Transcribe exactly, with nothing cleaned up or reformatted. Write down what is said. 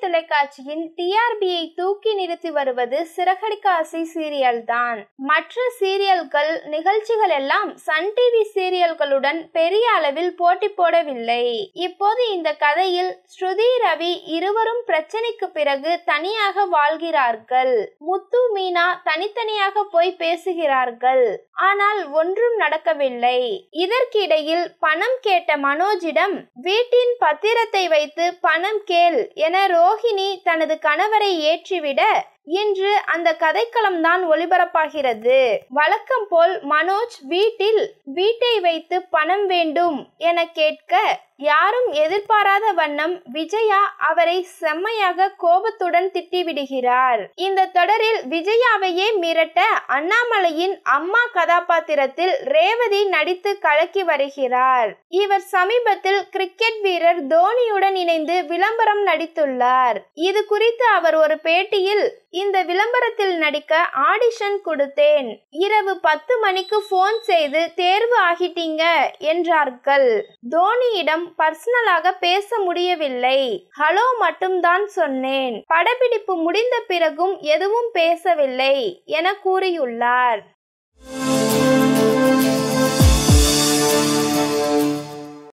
தொலைக்காட்சியின் டிஆர்பியை தூக்கி நிறுத்தி வருவது சிறகடிக்க ஆசை சீரியல் தான். மற்ற சீரியல்கள் நிகழ்ச்சிகள் எல்லாம் சன் டிவி சீரியல்களுடன் பெரிய அளவில் போட்டி போடவில்லை. இப்போது இந்த கதையில் ஸ்ருதி, ரவி இருவரும் பிரச்சனைக்கு பிறகு தனியாக வாழ்கிறார்கள். முத்து, மீனா தனித்தனியாக போய் பேசுகிறார்கள். ஆனால் ஒன்றும் நடக்கவில்லை. இதற்கிடையில் பணம் கேட்ட மனோஜிடம் வீட்டின் பத்திரத்தை வைத்து பணம் கேள் என ரோஹிணி தனது கணவரை ஏற்றிவிட இன்று அந்த கதைக்களம்தான் ஒளிபரப்பாகிறது. வழக்கம் போல் மனோஜ் வீட்டில் வீட்டை வைத்து பணம் வேண்டும் என கேட்க யாரும் எதிர்பாராத வண்ணம் விஜயா அவரை செம்மையாக கோபத்துடன் திட்டிவிடுகிறார். இந்த தொடரில் விஜயாவையே மிரட்ட அண்ணாமலையின் அம்மா கதாபாத்திரத்தில் ரேவதி நடித்து கலக்கி வருகிறார். இவர் சமீபத்தில் கிரிக்கெட் வீரர் தோனியுடன் இணைந்து விளம்பரம் நடித்துள்ளார். இது குறித்து அவர் ஒரு பேட்டியில், இந்த விளம்பரத்தில் நடிக்க ஆடிஷன் கொடுத்தேன். இரவு பத்து மணிக்கு போன் செய்து தேர்வு ஆகிட்டீங்க என்றார்கள். தோனியிடம் பர்சனலாக பேச முடியவில்லை. ஹலோ மட்டும்தான் சொன்னேன். படப்பிடிப்பு முடிந்த பிறகும் எதுவும் பேசவில்லை என கூறியுள்ளார்.